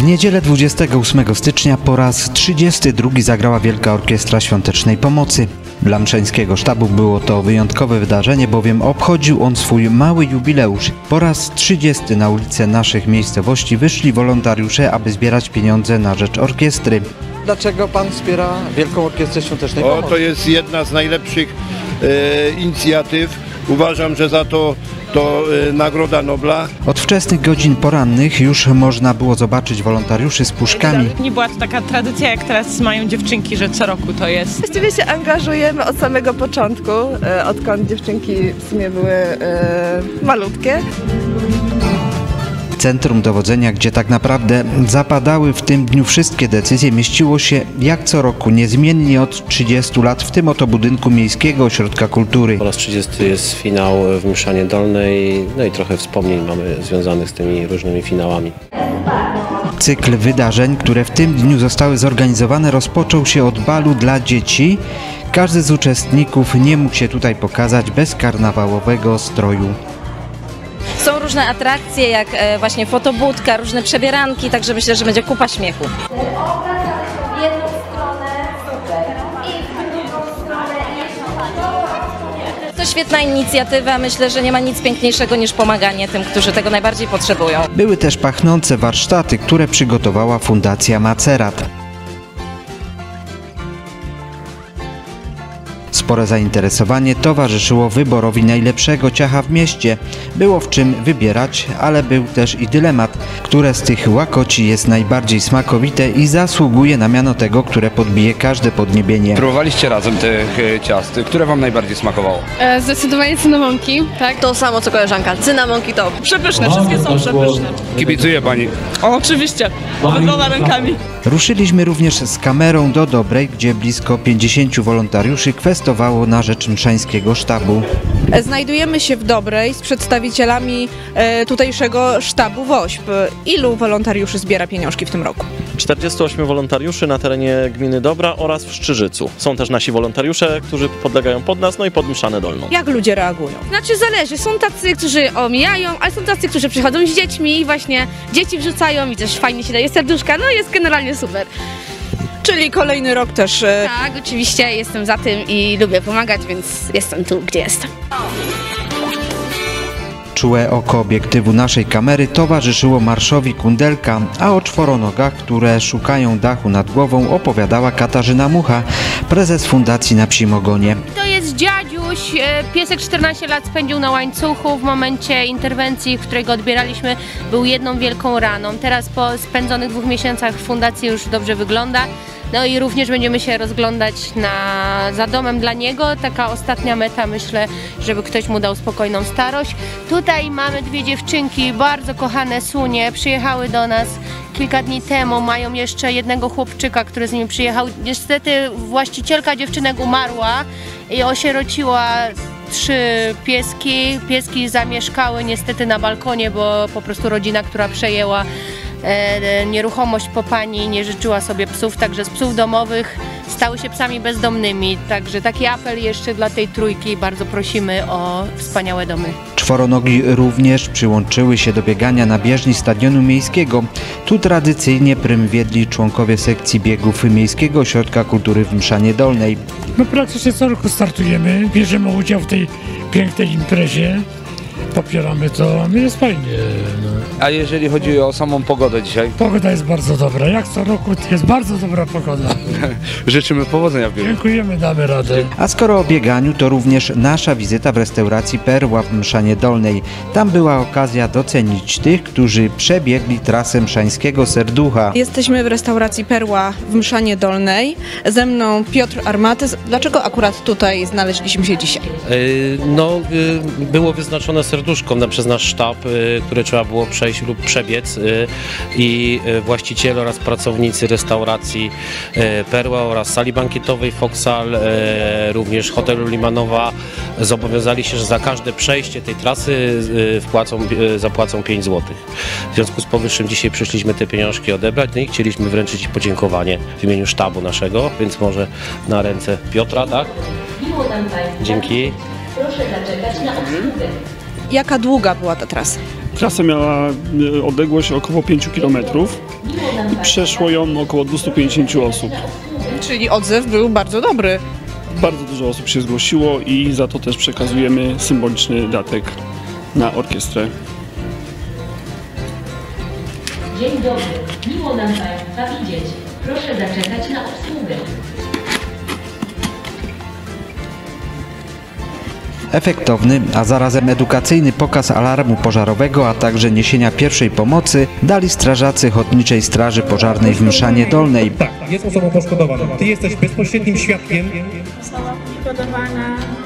niedzielę 28 stycznia po raz 32 zagrała Wielka Orkiestra Świątecznej Pomocy. Dla mszeńskiego sztabu było to wyjątkowe wydarzenie, bowiem obchodził on swój mały jubileusz. Po raz 30 na ulice naszych miejscowości wyszli wolontariusze, aby zbierać pieniądze na rzecz orkiestry. Dlaczego pan wspiera Wielką Orkiestrę Świątecznej Pomocy? To jest jedna z najlepszych inicjatyw. Uważam, że za to Nagroda Nobla. Od wczesnych godzin porannych już można było zobaczyć wolontariuszy z puszkami. Nie była to taka tradycja, jak teraz mają dziewczynki, że co roku to jest. Właściwie się angażujemy od samego początku, odkąd dziewczynki w sumie były malutkie. Centrum dowodzenia, gdzie tak naprawdę zapadały w tym dniu wszystkie decyzje, mieściło się jak co roku niezmiennie od 30 lat w tym oto budynku Miejskiego Ośrodka Kultury. Po raz 30 jest finał w Mszanie Dolnej, no i trochę wspomnień mamy związanych z tymi różnymi finałami. Cykl wydarzeń, które w tym dniu zostały zorganizowane, rozpoczął się od balu dla dzieci. Każdy z uczestników nie mógł się tutaj pokazać bez karnawałowego stroju. Są różne atrakcje, jak właśnie fotobudka, różne przebieranki, także myślę, że będzie kupa śmiechu. W jedną stronę i w drugą stronę. To świetna inicjatywa, myślę, że nie ma nic piękniejszego niż pomaganie tym, którzy tego najbardziej potrzebują. Były też pachnące warsztaty, które przygotowała Fundacja Macerat. Spore zainteresowanie towarzyszyło wyborowi najlepszego ciacha w mieście. Było w czym wybierać, ale był też i dylemat, które z tych łakoci jest najbardziej smakowite i zasługuje na miano tego, które podbije każde podniebienie. Próbowaliście razem tych ciast. Które wam najbardziej smakowało? Zdecydowanie cynamonki, tak? To samo co koleżanka, cynamonki to Przepyszne, wszystkie są przepyszne. Kibicuje pani? O, oczywiście, obydwoma rękami. Ruszyliśmy również z kamerą do Dobrej, gdzie blisko 50 wolontariuszy kwestowało na rzecz mszeńskiego sztabu. Znajdujemy się w Dobrej z przedstawicielami tutejszego sztabu WOŚP. Ilu wolontariuszy zbiera pieniążki w tym roku? 48 wolontariuszy na terenie gminy Dobra oraz w Szczyżycu. Są też nasi wolontariusze, którzy podlegają pod nas, no i pod Mszanę Dolną. Jak ludzie reagują? Znaczy zależy, są tacy, którzy omijają, ale są tacy, którzy przychodzą z dziećmi i właśnie dzieci wrzucają i też fajnie się daje serduszka, no jest generalnie super. Czyli kolejny rok też... Tak, oczywiście jestem za tym i lubię pomagać, więc jestem tu, gdzie jestem. Czułe oko obiektywu naszej kamery towarzyszyło marszowi Kundelka, a o czworonogach, które szukają dachu nad głową, opowiadała Katarzyna Mucha, prezes Fundacji na Psim Ogonie. To jest dziadziuś, piesek 14 lat spędził na łańcuchu, w momencie interwencji, w której go odbieraliśmy, był jedną wielką raną. Teraz po spędzonych 2 miesiącach w fundacji już dobrze wygląda. No i również będziemy się rozglądać za domem dla niego. Taka ostatnia meta, myślę, żeby ktoś mu dał spokojną starość. Tutaj mamy 2 dziewczynki, bardzo kochane sunie, przyjechały do nas kilka dni temu. Mają jeszcze jednego chłopczyka, który z nimi przyjechał. Niestety właścicielka dziewczynek umarła i osierociła 3 pieski. Pieski zamieszkały niestety na balkonie, bo po prostu rodzina, która przejęła nieruchomość po pani, nie życzyła sobie psów, także z psów domowych stały się psami bezdomnymi. Także taki apel jeszcze dla tej trójki, bardzo prosimy o wspaniałe domy. Czworonogi również przyłączyły się do biegania na bieżni Stadionu Miejskiego. Tu tradycyjnie prym wiedli członkowie sekcji biegów Miejskiego Ośrodka Kultury w Mszanie Dolnej. No praktycznie co roku startujemy, bierzemy udział w tej pięknej imprezie. Popieramy to, no jest fajnie. No. A jeżeli chodzi o samą pogodę dzisiaj? Pogoda jest bardzo dobra, jak co roku jest bardzo dobra pogoda. Życzymy powodzenia w biegu. Dziękujemy, damy radę. A skoro o bieganiu, to również nasza wizyta w restauracji Perła w Mszanie Dolnej. Tam była okazja docenić tych, którzy przebiegli trasę mszańskiego serducha. Jesteśmy w restauracji Perła w Mszanie Dolnej. Ze mną Piotr Armatys. Dlaczego akurat tutaj znaleźliśmy się dzisiaj? Było wyznaczone serduszko przez nasz sztab, które trzeba było przejść lub przebiec i właściciele oraz pracownicy restauracji Perła oraz sali bankietowej Foksal, również hotelu Limanowa zobowiązali się, że za każde przejście tej trasy zapłacą 5 zł. W związku z powyższym dzisiaj przyszliśmy te pieniążki odebrać, no i chcieliśmy wręczyć podziękowanie w imieniu sztabu naszego, więc może na ręce Piotra, tak? Dzięki. Proszę zaczekać na obsługę. Jaka długa była ta trasa? Trasa miała odległość około 5 km. przeszło ją około 250 osób. Czyli odzew był bardzo dobry. Bardzo dużo osób się zgłosiło i za to też przekazujemy symboliczny datek na orkiestrę. Dzień dobry, miło nam Państwa widzieć. Proszę zaczekać na obsługę. Efektowny, a zarazem edukacyjny pokaz alarmu pożarowego, a także niesienia pierwszej pomocy dali strażacy Ochotniczej Straży Pożarnej w Mszanie Dolnej. Tak, jest osobą poszkodowaną. Ty jesteś bezpośrednim świadkiem. Osoba poszkodowana